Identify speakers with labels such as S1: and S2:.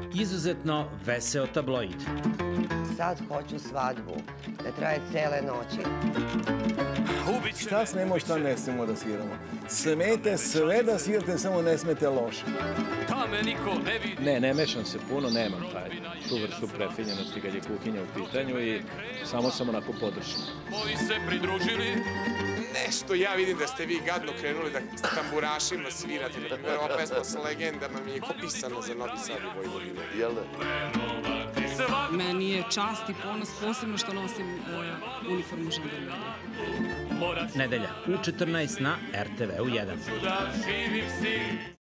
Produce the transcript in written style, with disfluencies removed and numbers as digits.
S1: Izuzetno veseo tabloid.
S2: Sad hoću svadbu, da traje cele noći.
S3: Šta smemo, šta ne smemo da sviramo? Smete sve da svirate, samo ne smete loše.
S4: Ne mešam se puno, nemam tu vrstu prefinjenosti kad je kuhinja u pitanju i samo sam onako podržan.
S5: Nešto ja vidim da ste vi gadno krenuli da s tamburašima svirate. Na primjer, ova pesma sa legendama mi je pisana za Novi Sad i Vojvodinu.
S3: Jel da?
S6: Meni je čast i ponos, posebno što nosim uniformu žandarmerije.
S1: Nedelja u 14 na RTV-u 1.